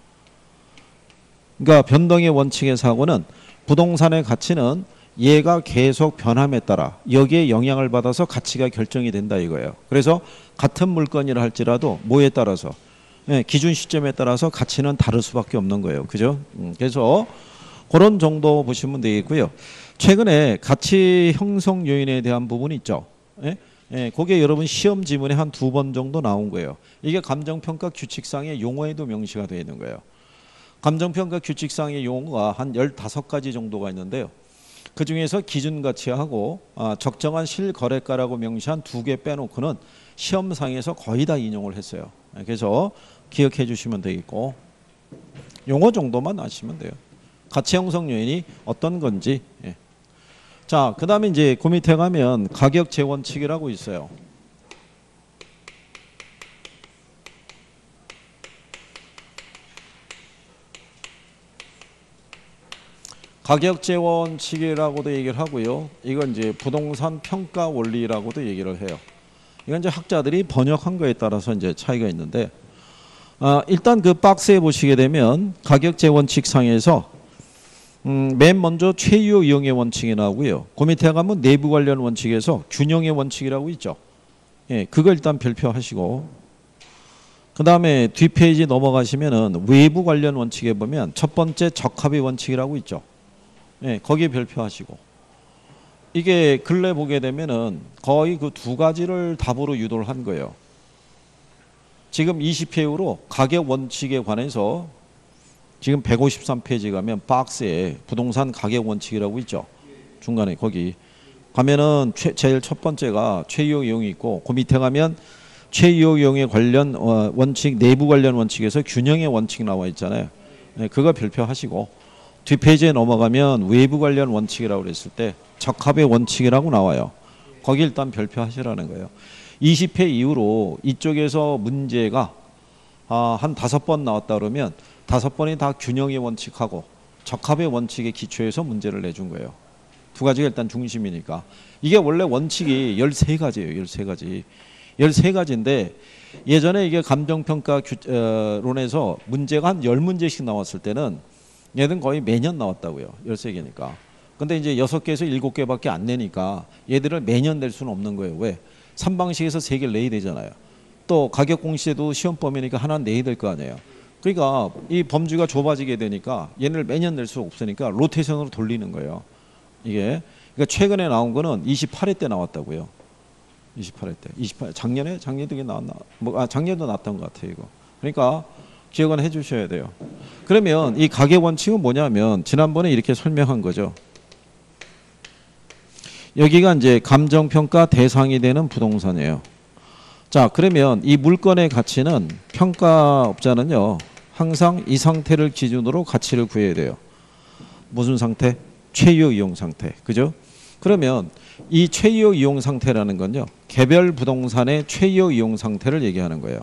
그러니까 변동의 원칙의 사고는 부동산의 가치는 얘가 계속 변함에 따라 여기에 영향을 받아서 가치가 결정이 된다 이거예요. 그래서 같은 물건이라 할지라도 뭐에 따라서, 예, 기준 시점에 따라서 가치는 다를 수밖에 없는 거예요. 그죠? 그래서 그런 정도 보시면 되겠고요. 최근에 가치 형성 요인에 대한 부분이 있죠. 예? 예, 그게 여러분 시험 지문에 한 2번 정도 나온 거예요. 이게 감정평가 규칙상의 용어에도 명시가 되어 있는 거예요. 감정평가 규칙상의 용어가 한 15가지 정도가 있는데요. 그 중에서 기준가치하고 적정한 실거래가라고 명시한 2개 빼놓고는 시험상에서 거의 다 인용을 했어요. 그래서 기억해 주시면 되겠고, 용어 정도만 아시면 돼요. 가치 형성 요인이 어떤 건지. 예. 자, 그 다음에 이제 그 밑에 가면 가격 재원칙이라고 있어요. 가격 재원칙이라고도 얘기를 하고요. 이건 이제 부동산 평가 원리라고도 얘기를 해요. 이건 이제 학자들이 번역한 거에 따라서 이제 차이가 있는데, 일단 그 박스에 보시게 되면 가격 재원칙 상에서 맨 먼저 최유 이용의 원칙이 나오고요. 그 밑에 가면 내부 관련 원칙에서 균형의 원칙이라고 있죠. 예, 그걸 일단 별표하시고, 그 다음에 뒷페이지 넘어가시면은 외부 관련 원칙에 보면 첫 번째 적합의 원칙이라고 있죠. 예, 거기에 별표하시고, 이게 근래 보게 되면은 거의 그 두 가지를 답으로 유도를 한 거예요. 지금 20회로 가격 원칙에 관해서 지금 153페이지 가면 박스에 부동산 가격 원칙이라고 있죠. 중간에 거기 가면은 제일 첫 번째가 최이호 이용이 있고 그 밑에 가면 최이호 이용에 관련 원칙 내부 관련 원칙에서 균형의 원칙 나와 있잖아요. 네, 그거 별표하시고 뒷페이지에 넘어가면 외부 관련 원칙이라고 그랬을 때 적합의 원칙이라고 나와요. 거기 일단 별표하시라는 거예요. 20회 이후로 이쪽에서 문제가 한 5번 나왔다 그러면 5번이 다 균형의 원칙하고 적합의 원칙에 기초해서 문제를 내준 거예요. 두 가지가 일단 중심이니까. 이게 원래 원칙이 13가지예요. 13가지. 13가지인데 예전에 이게 감정평가론에서 문제가 한 10문제씩 나왔을 때는 얘는 거의 매년 나왔다고요. 13개니까. 근데 이제 6개에서 7개밖에 안 내니까 얘들을 매년 낼 수는 없는 거예요. 왜? 3방식에서 3개를 내야 되잖아요. 또 가격 공시에도 시험 범위니까 하나 내야 될 거 아니에요. 그러니까 이 범주가 좁아지게 되니까 얘네를 매년 낼 수 없으니까 로테이션으로 돌리는 거예요. 이게 그러니까 최근에 나온 거는 28회 때 나왔다고요. 28회 때. 28 작년에도 이게 나왔나? 작년도 나왔던 것 같아요, 이거. 그러니까 기억은 해 주셔야 돼요. 그러면 이 가격 원칙은 뭐냐면 지난번에 이렇게 설명한 거죠. 여기가 이제 감정평가 대상이 되는 부동산이에요. 자, 그러면 이 물건의 가치는 평가업자는요, 항상 이 상태를 기준으로 가치를 구해야 돼요. 무슨 상태? 최이호 이용 상태. 그죠? 그러면 이 최이호 이용 상태라는 건요, 개별 부동산의 최이호 이용 상태를 얘기하는 거예요.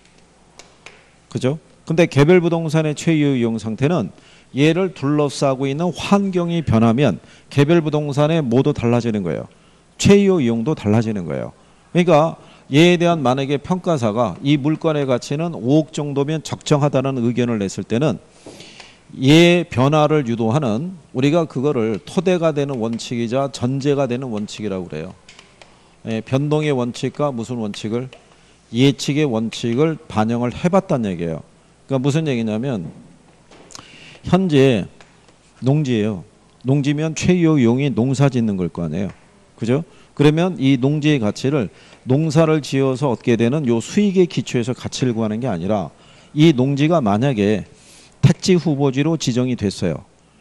그죠? 근데 개별 부동산의 최이호 이용 상태는 얘를 둘러싸고 있는 환경이 변하면 개별 부동산의 뭐도 달라지는 거예요. 최이호 이용도 달라지는 거예요. 그러니까 얘에 대한 만약에 평가사가 이 물건의 가치는 5억 정도면 적정하다는 의견을 냈을 때는 얘 변화를 유도하는 우리가 그거를 토대가 되는 원칙이자 전제가 되는 원칙이라고 그래요. 변동의 원칙과 무슨 원칙을? 예측의 원칙을 반영을 해봤다는 얘기예요. 그러니까 무슨 얘기냐면 현재 농지예요. 농지면 최이호 이용이 농사 짓는 걸 거 아니에요. 그죠? 그러면 이 농지의 가치를 농사를 지어서 얻게 되는 요 수익의 기초에서 가치를 구하는 게 아니라 이 농지가 만약에 택지 후보지로 지정이 됐어요.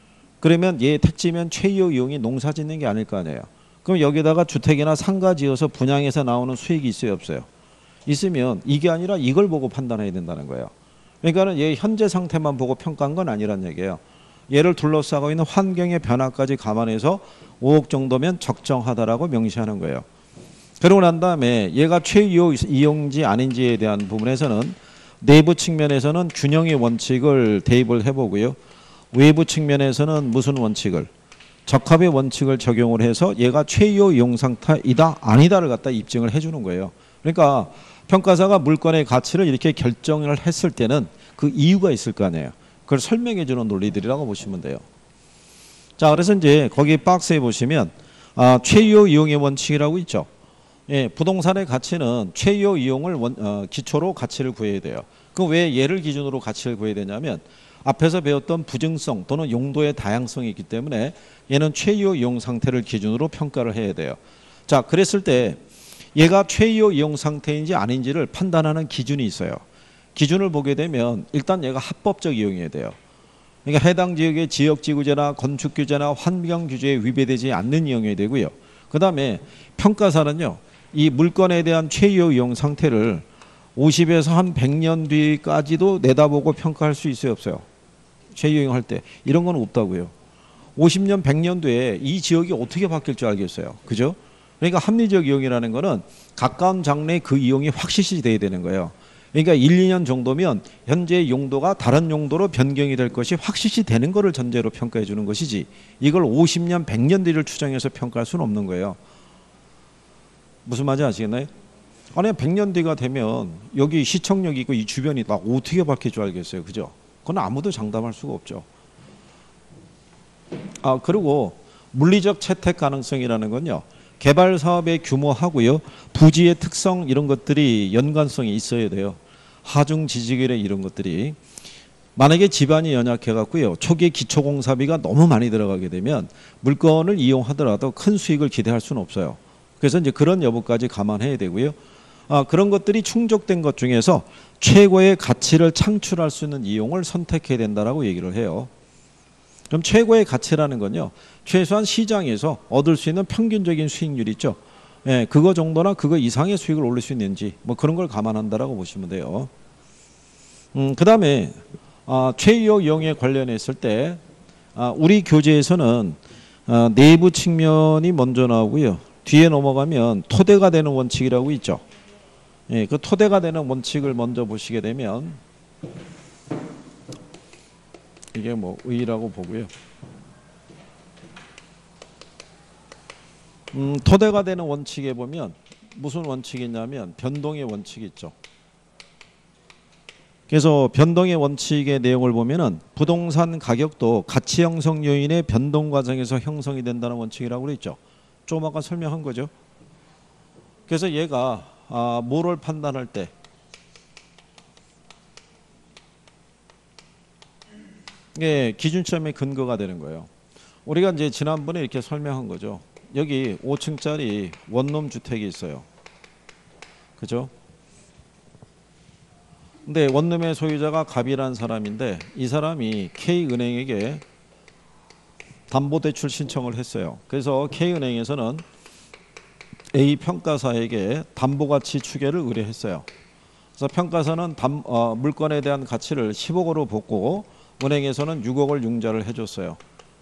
그러면 얘 택지면 최이호 이용이 농사 짓는 게 아닐 거 아니에요. 그럼 여기다가 주택이나 상가 지어서 분양해서 나오는 수익이 있어요, 없어요? 있으면 이게 아니라 이걸 보고 판단해야 된다는 거예요. 그러니까는 얘 현재 상태만 보고 평가한 건 아니란 얘기예요. 얘를 둘러싸고 있는 환경의 변화까지 감안해서 5억 정도면 적정하다라고 명시하는 거예요. 그러고 난 다음에 얘가 최이호 이용지 아닌지에 대한 부분에서는 내부 측면에서는 균형의 원칙을 대입을 해보고요. 외부 측면에서는 무슨 원칙을? 적합의 원칙을 적용을 해서 얘가 최이호 이용 상태이다 아니다를 갖다 입증을 해주는 거예요. 그러니까 평가사가 물건의 가치를 이렇게 결정을 했을 때는 그 이유가 있을 거 아니에요. 그걸 설명해 주는 논리들이라고 보시면 돼요. 자, 그래서 이제 거기 박스에 보시면 최이호 이용의 원칙이라고 있죠. 예, 부동산의 가치는 최이호 이용을 기초로 가치를 구해야 돼요. 그럼 왜 얘를 기준으로 가치를 구해야 되냐면 앞에서 배웠던 부증성 또는 용도의 다양성이 있기 때문에 얘는 최이호 이용 상태를 기준으로 평가를 해야 돼요. 자, 그랬을 때 얘가 최이호 이용 상태인지 아닌지를 판단하는 기준이 있어요. 기준을 보게 되면 일단 얘가 합법적 이용이어야 돼요. 그러니까 해당 지역의 지역지구제나 건축규제나 환경규제에 위배되지 않는 이용이 되고요. 그 다음에 평가사는요, 이 물건에 대한 최이호 이용 상태를 50에서 한 100년 뒤까지도 내다보고 평가할 수 있어요, 없어요? 최이호 이용 할 때 이런 건 없다고요. 50년, 100년 뒤에 이 지역이 어떻게 바뀔 줄 알겠어요, 그죠? 그러니까 합리적 이용이라는 거는 가까운 장래에 그 이용이 확실시 돼야 되는 거예요. 그러니까 1, 2년 정도면 현재 용도가 다른 용도로 변경이 될 것이 확실시 되는 거를 전제로 평가해 주는 것이지 이걸 50년, 100년 뒤를 추정해서 평가할 수는 없는 거예요. 무슨 말인지 아시겠나요? 아니 100년 뒤가 되면 여기 시청역이 있고 이 주변이 막 어떻게 바뀔 줄 알겠어요, 그죠? 그건 아무도 장담할 수가 없죠. 그리고 물리적 채택 가능성이라는 건요, 개발 사업의 규모하고요, 부지의 특성 이런 것들이 연관성이 있어야 돼요. 하중 지지결의 이런 것들이. 만약에 집안이 연약해 갖고요, 초기에 기초공사비가 너무 많이 들어가게 되면 물건을 이용하더라도 큰 수익을 기대할 수는 없어요. 그래서 이제 그런 여부까지 감안해야 되고요. 그런 것들이 충족된 것 중에서 최고의 가치를 창출할 수 있는 이용을 선택해야 된다라고 얘기를 해요. 그럼 최고의 가치라는 건요, 최소한 시장에서 얻을 수 있는 평균적인 수익률 있죠. 예, 그거 정도나 그거 이상의 수익을 올릴 수 있는지 뭐 그런 걸 감안한다라고 보시면 돼요. 그 다음에 최유효 이용에 관련했을 때 우리 교재에서는 내부 측면이 먼저 나오고요. 뒤에 넘어가면 토대가 되는 원칙이라고 있죠. 예, 그 토대가 되는 원칙을 먼저 보시게 되면 이게 뭐 의의라고 보고요. 토대가 되는 원칙에 보면 무슨 원칙이 있냐면 변동의 원칙이 있죠. 그래서 변동의 원칙의 내용을 보면은 부동산 가격도 가치 형성 요인의 변동 과정에서 형성이 된다는 원칙이라고 그랬죠. 좀 아까 설명한 거죠. 그래서 얘가 뭐를 판단할 때 이게 기준점의 근거가 되는 거예요. 우리가 이제 지난번에 이렇게 설명한 거죠. 여기 5층짜리 원룸 주택이 있어요. 그죠? 근데 원룸의 소유자가 갑이라는 사람인데 이 사람이 K은행에게 담보대출 신청을 했어요. 그래서 K은행에서는 A평가사에게 담보가치 추계를 의뢰했어요. 그래서 평가사는 물건에 대한 가치를 10억으로 보고 은행에서는 6억을 융자를 해줬어요.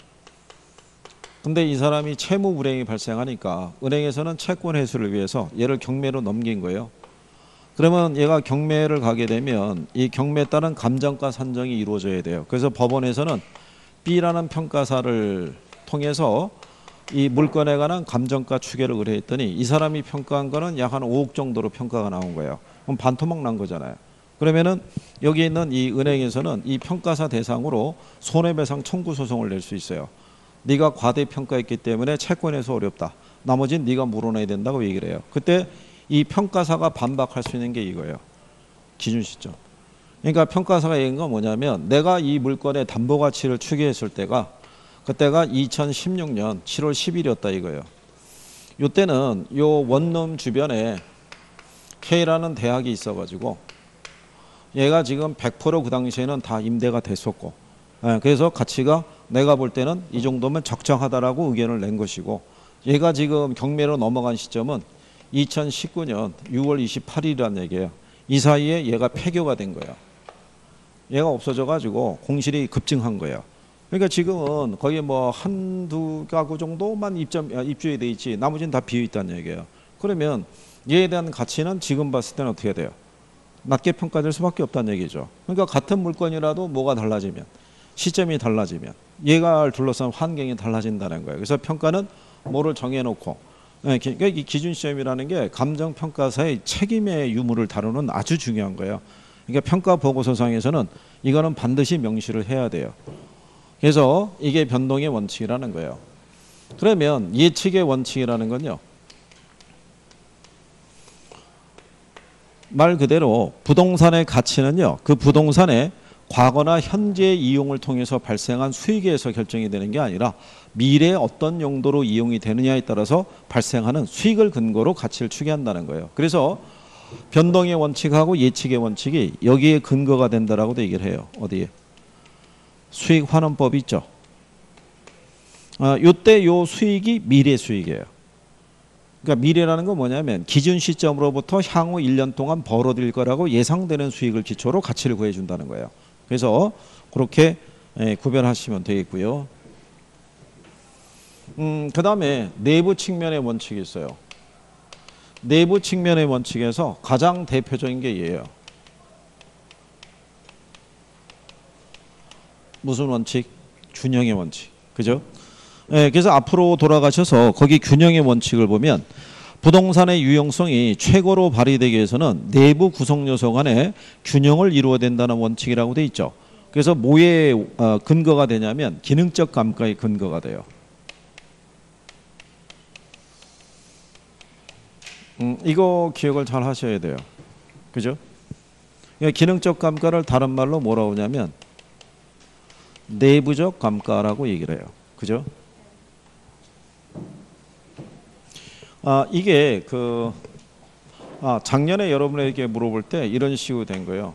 근데 이 사람이 채무 불이행이 발생하니까 은행에서는 채권 회수를 위해서 얘를 경매로 넘긴 거예요. 그러면 얘가 경매를 가게 되면 이 경매에 따른 감정가 산정이 이루어져야 돼요. 그래서 법원에서는 B라는 평가사를 통해서 이 물건에 관한 감정가 추계를 의뢰했더니 이 사람이 평가한 거는 약 한 5억 정도로 평가가 나온 거예요. 그럼 반토막 난 거잖아요. 그러면은 여기 있는 이 은행에서는 이 평가사 대상으로 손해배상 청구 소송을 낼 수 있어요. 네가 과대평가했기 때문에 채권에서 어렵다. 나머지는 네가 물어내야 된다고 얘기를 해요. 그때 이 평가사가 반박할 수 있는 게 이거예요. 기준 시점. 그러니까 평가사가 얘기한 건 뭐냐면 내가 이 물건의 담보가치를 추계했을 때가 그때가 2016년 7월 10일이었다 이거예요. 이때는 요 원룸 주변에 K라는 대학이 있어가지고 얘가 지금 100% 그 당시에는 다 임대가 됐었고, 그래서 가치가 내가 볼 때는 이 정도면 적정하다라고 의견을 낸 것이고, 얘가 지금 경매로 넘어간 시점은 2019년 6월 28일이라는 얘기예요. 이 사이에 얘가 폐교가 된 거예요. 얘가 없어져가지고 공실이 급증한 거예요. 그러니까 지금은 거의 뭐 한두 가구 정도만 입주해 돼 있지 나머지는 다 비어 있다는 얘기예요. 그러면 얘에 대한 가치는 지금 봤을 때는 어떻게 돼요? 낮게 평가될 수밖에 없다는 얘기죠. 그러니까 같은 물건이라도 뭐가 달라지면, 시점이 달라지면 얘가 둘러싼 환경이 달라진다는 거예요. 그래서 평가는 뭐를 정해놓고, 그러니까 이 기준 시점이라는 게 감정평가사의 책임의 유무를 다루는 아주 중요한 거예요. 그러니까 평가 보고서상에서는 이거는 반드시 명시를 해야 돼요. 그래서 이게 변동의 원칙이라는 거예요. 그러면 예측의 원칙이라는 건요, 말 그대로 부동산의 가치는요, 그 부동산의 과거나 현재의 이용을 통해서 발생한 수익에 의해서 결정이 되는 게 아니라 미래에 어떤 용도로 이용이 되느냐에 따라서 발생하는 수익을 근거로 가치를 추계한다는 거예요. 그래서 변동의 원칙하고 예측의 원칙이 여기에 근거가 된다라고도 얘기를 해요. 어디에? 수익 환원법이 있죠. 요때 요 수익이 미래 수익이에요. 그러니까 미래라는 건 뭐냐면 기준 시점으로부터 향후 1년 동안 벌어들일 거라고 예상되는 수익을 기초로 가치를 구해준다는 거예요. 그래서 그렇게 구별하시면 되겠고요. 그 다음에 내부 측면의 원칙이 있어요. 내부 측면의 원칙에서 가장 대표적인 게 얘예요. 무슨 원칙? 균형의 원칙. 그죠? 그래서 앞으로 돌아가셔서 거기 균형의 원칙을 보면 부동산의 유용성이 최고로 발휘되기 위해서는 내부 구성 요소 간에 균형을 이루어야 된다는 원칙이라고 돼 있죠. 그래서 뭐에 근거가 되냐면 기능적 감가의 근거가 돼요. 이거 기억을 잘 하셔야 돼요. 그죠? 그러니까 기능적 감가를 다른 말로 뭐라고 하냐면 내부적 감가라고 얘기를 해요. 그죠? 이게 작년에 여러분에게 물어볼 때 이런 식으로 된 거예요.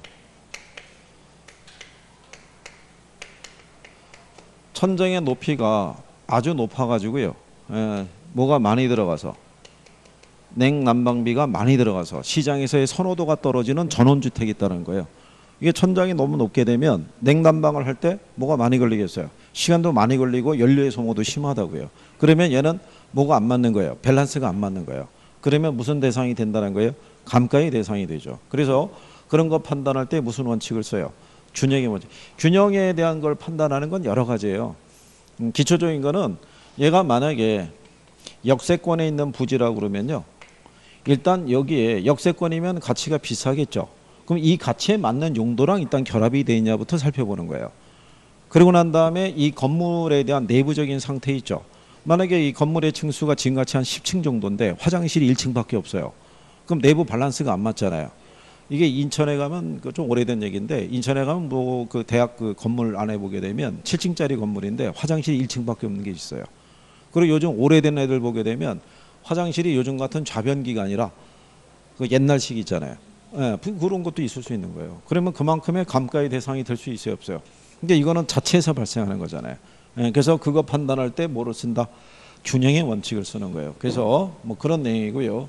천정의 높이가 아주 높아가지고요. 뭐가 많이 들어가서 냉난방비가 많이 들어가서 시장에서의 선호도가 떨어지는 전원주택이 있다는 거예요. 이게 천장이 너무 높게 되면 냉난방을 할 때 뭐가 많이 걸리겠어요. 시간도 많이 걸리고 연료의 소모도 심하다고요. 그러면 얘는 뭐가 안 맞는 거예요. 밸런스가 안 맞는 거예요. 그러면 무슨 대상이 된다는 거예요? 감가의 대상이 되죠. 그래서 그런 거 판단할 때 무슨 원칙을 써요? 균형의 원칙. 균형에 대한 걸 판단하는 건 여러 가지예요. 기초적인 거는 얘가 만약에 역세권에 있는 부지라고 그러면요. 일단 여기에 역세권이면 가치가 비싸겠죠. 그럼 이 가치에 맞는 용도랑 일단 결합이 되어 있냐부터 살펴보는 거예요. 그러고 난 다음에 이 건물에 대한 내부적인 상태 있죠. 만약에 이 건물의 층수가 지금같이 한 10층 정도인데 화장실이 1층밖에 없어요. 그럼 내부 밸런스가 안 맞잖아요. 이게 인천에 가면 좀 오래된 얘기인데 인천에 가면 뭐 그 대학 그 건물 안에 보게 되면 7층짜리 건물인데 화장실이 1층밖에 없는 게 있어요. 그리고 요즘 오래된 애들 보게 되면 화장실이 요즘 같은 좌변기가 아니라 그 옛날식 있잖아요. 그런 것도 있을 수 있는 거예요. 그러면 그만큼의 감가의 대상이 될 수 있어요, 없어요? 근데 이거는 자체에서 발생하는 거잖아요. 그래서 그거 판단할 때 뭐를 쓴다? 균형의 원칙을 쓰는 거예요. 그래서 뭐 그런 내용이고요.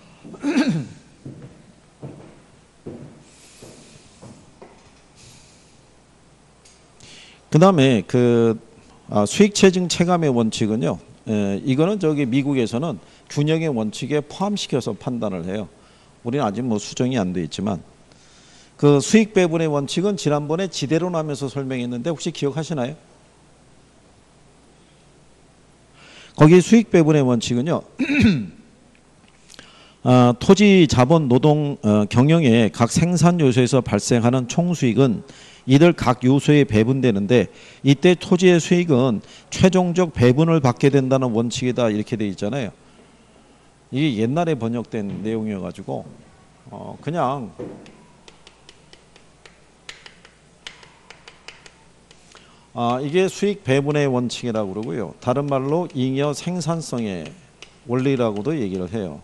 그 다음에 수익체증 체감의 원칙은요. 이거는 저기 미국에서는 균형의 원칙에 포함시켜서 판단을 해요. 우리는 아직 뭐 수정이 안 돼 있지만 그 수익 배분의 원칙은 지난번에 지대론 하면서 설명했는데 혹시 기억하시나요? 거기 수익 배분의 원칙은요. 토지, 자본, 노동, 경영의 각 생산 요소에서 발생하는 총수익은 이들 각 요소에 배분되는데 이때 토지의 수익은 최종적 배분을 받게 된다는 원칙이다 이렇게 돼 있잖아요. 이게 옛날에 번역된 내용이어가지고 그냥 이게 수익 배분의 원칙이라고 그러고요. 다른 말로 잉여 생산성의 원리라고도 얘기를 해요.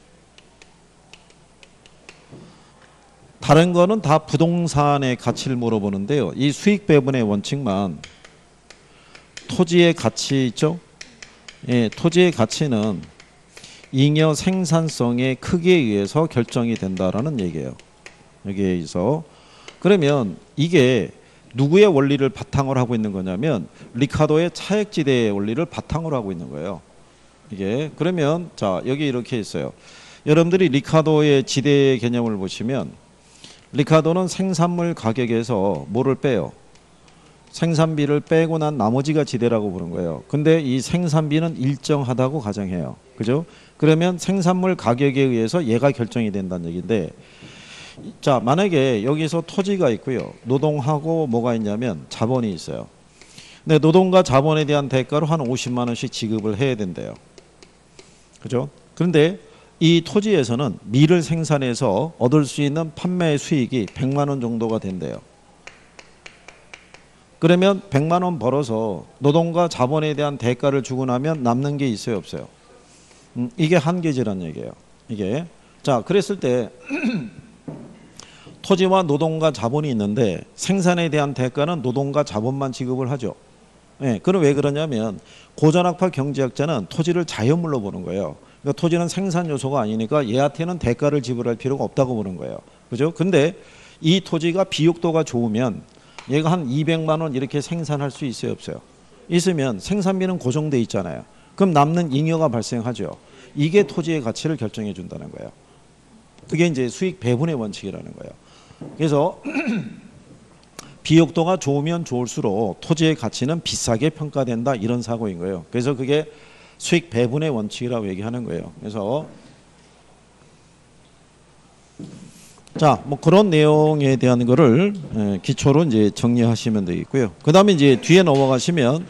다른 거는 다 부동산의 가치를 물어보는데요. 이 수익 배분의 원칙만 토지의 가치 있죠? 예, 토지의 가치는 잉여 생산성의 크기에 의해서 결정이 된다라는 얘기예요. 여기에서 그러면 이게 누구의 원리를 바탕으로 하고 있는 거냐면 리카도의 차액지대의 원리를 바탕으로 하고 있는 거예요. 이게 그러면 자 여기 이렇게 있어요. 여러분들이 리카도의 지대 개념을 보시면 리카도는 생산물 가격에서 뭐를 빼요? 생산비를 빼고 난 나머지가 지대라고 부른 거예요. 근데 이 생산비는 일정하다고 가정해요. 그죠? 그러면 생산물 가격에 의해서 얘가 결정이 된다는 얘기인데 자 만약에 여기서 토지가 있고요. 노동하고 뭐가 있냐면 자본이 있어요. 근데 노동과 자본에 대한 대가로 한 50만 원씩 지급을 해야 된대요. 그죠? 그런데 이 토지에서는 밀을 생산해서 얻을 수 있는 판매 수익이 100만 원 정도가 된대요. 그러면 100만 원 벌어서 노동과 자본에 대한 대가를 주고 나면 남는 게 있어요, 없어요? 이게 한계지란 얘기예요. 이게 자 그랬을 때 토지와 노동과 자본이 있는데 생산에 대한 대가는 노동과 자본만 지급을 하죠. 예, 그럼 왜 그러냐면 고전학파 경제학자는 토지를 자연물로 보는 거예요. 그러니까 토지는 생산 요소가 아니니까 얘한테는 대가를 지불할 필요가 없다고 보는 거예요. 그죠? 근데 이 토지가 비옥도가 좋으면 얘가 한 200만 원 이렇게 생산할 수 있어요, 없어요? 있으면 생산비는 고정돼 있잖아요. 그럼 남는 잉여가 발생하죠. 이게 토지의 가치를 결정해 준다는 거예요. 그게 이제 수익 배분의 원칙이라는 거예요. 그래서 비옥도가 좋으면 좋을수록 토지의 가치는 비싸게 평가된다 이런 사고인 거예요. 그래서 그게 수익 배분의 원칙이라고 얘기하는 거예요. 그래서 자, 뭐 그런 내용에 대한 거를 기초로 이제 정리하시면 되겠고요. 그다음에 이제 뒤에 넘어가시면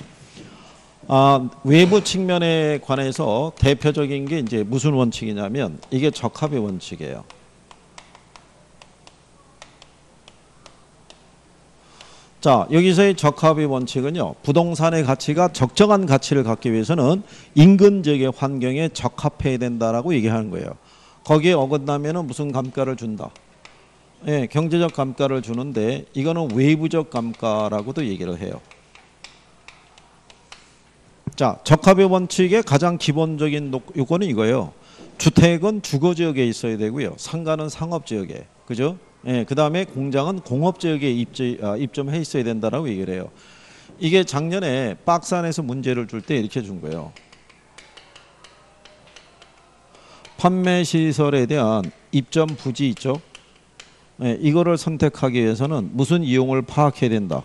외부 측면에 관해서 대표적인 게 이제 무슨 원칙이냐면 이게 적합의 원칙이에요. 자, 여기서의 적합의 원칙은요. 부동산의 가치가 적정한 가치를 갖기 위해서는 인근 지역의 환경에 적합해야 된다라고 얘기하는 거예요. 거기에 어긋나면은 무슨 감가를 준다. 예, 경제적 감가를 주는데 이거는 외부적 감가라고도 얘기를 해요. 자, 적합의 원칙의 가장 기본적인 요건은 이거예요. 주택은 주거지역에 있어야 되고요. 상가는 상업지역에. 그죠? 예, 그 다음에 공장은 공업지역에 입점해 있어야 된다라고 얘기를 해요. 이게 작년에 박스 안에서 문제를 줄 때 이렇게 준 거예요. 판매시설에 대한 입점 부지 있죠? 예, 이거를 선택하기 위해서는 무슨 이용을 파악해야 된다.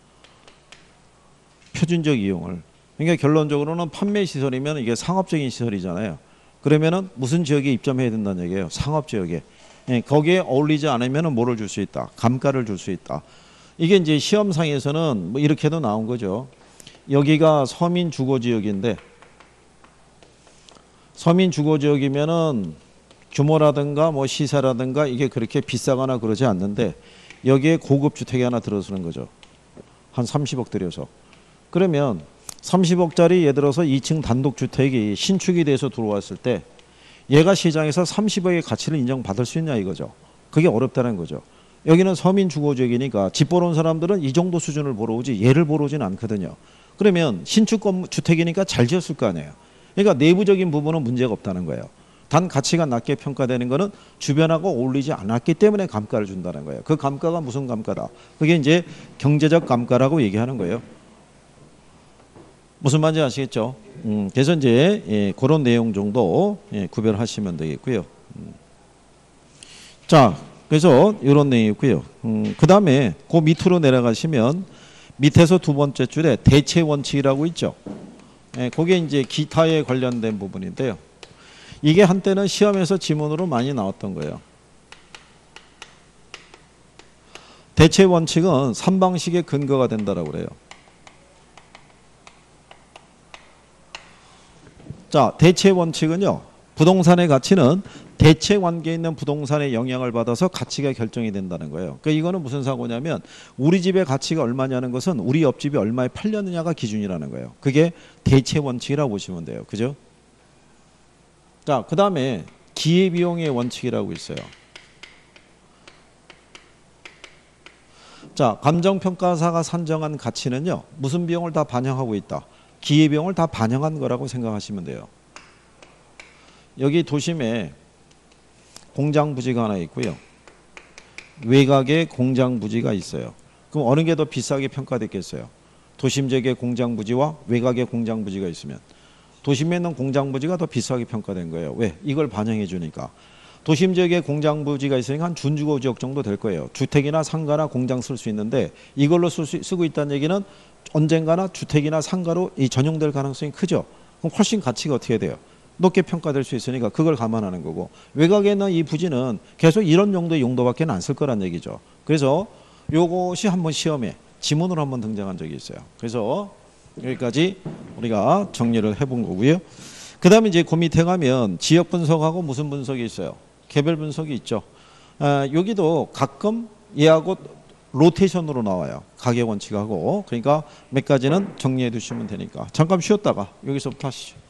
표준적 이용을. 그러니까 결론적으로는 판매시설이면 이게 상업적인 시설이잖아요. 그러면은 무슨 지역에 입점해야 된다는 얘기예요. 상업지역에. 예, 거기에 어울리지 않으면 뭐를 줄 수 있다. 감가를 줄 수 있다. 이게 이제 시험상에서는 뭐 이렇게도 나온 거죠. 여기가 서민 주거지역인데 서민 주거지역이면은 규모라든가 뭐 시세라든가 이게 그렇게 비싸거나 그러지 않는데 여기에 고급 주택이 하나 들어서는 거죠. 한 30억 들여서. 그러면 30억짜리 예를 들어서 2층 단독주택이 신축이 돼서 들어왔을 때 얘가 시장에서 30억의 가치를 인정받을 수 있냐 이거죠. 그게 어렵다는 거죠. 여기는 서민 주거지역이니까 집 보러 온 사람들은 이 정도 수준을 보러 오지 얘를 보러 오진 않거든요. 그러면 신축 주택이니까 잘 지었을 거 아니에요. 그러니까 내부적인 부분은 문제가 없다는 거예요. 단 가치가 낮게 평가되는 거는 주변하고 어울리지 않았기 때문에 감가를 준다는 거예요. 그 감가가 무슨 감가다? 그게 이제 경제적 감가라고 얘기하는 거예요. 무슨 말인지 아시겠죠? 그래서 이제 예, 그런 내용 정도 예, 구별하시면 되겠고요. 자, 그래서 이런 내용이 있고요. 그 다음에 그 밑으로 내려가시면 밑에서 두 번째 줄에 대체 원칙이라고 있죠. 예, 그게 이제 기타에 관련된 부분인데요. 이게 한때는 시험에서 지문으로 많이 나왔던 거예요. 대체 원칙은 3방식의 근거가 된다라고 그래요. 자, 대체 원칙은요. 부동산의 가치는 대체 관계에 있는 부동산의 영향을 받아서 가치가 결정이 된다는 거예요. 그러니까 이거는 무슨 사고냐면 우리 집의 가치가 얼마냐는 것은 우리 옆집이 얼마에 팔렸느냐가 기준이라는 거예요. 그게 대체 원칙이라고 보시면 돼요. 그죠? 자, 그 다음에 기회비용의 원칙이라고 있어요. 자, 감정평가사가 산정한 가치는요. 무슨 비용을 다 반영하고 있다. 기회비용을 다 반영한 거라고 생각하시면 돼요. 여기 도심에 공장 부지가 하나 있고요. 외곽에 공장 부지가 있어요. 그럼 어느 게 더 비싸게 평가됐겠어요? 도심 지역의 공장 부지와 외곽의 공장 부지가 있으면 도심에 있는 공장 부지가 더 비싸게 평가된 거예요. 왜? 이걸 반영해 주니까. 도심 지역에 공장 부지가 있으니까 한 준주거 지역 정도 될 거예요. 주택이나 상가나 공장 쓸 수 있는데 이걸로 쓰고 있다는 얘기는 언젠가나 주택이나 상가로 이 전용될 가능성이 크죠. 그럼 훨씬 가치가 어떻게 돼요? 높게 평가될 수 있으니까 그걸 감안하는 거고 외곽에 있는 이 부지는 계속 이런 정도의 용도밖에 안 쓸 거란 얘기죠. 그래서 요것이 한번 시험에 지문으로 한번 등장한 적이 있어요. 그래서 여기까지 우리가 정리를 해본 거고요. 그 다음에 이제 그 밑에 가면 지역 분석하고 무슨 분석이 있어요? 개별 분석이 있죠. 여기도 가끔 얘하고 로테이션으로 나와요. 가격 원칙하고. 그러니까 몇 가지는 정리해 두시면 되니까. 잠깐 쉬었다가 여기서부터 하시죠.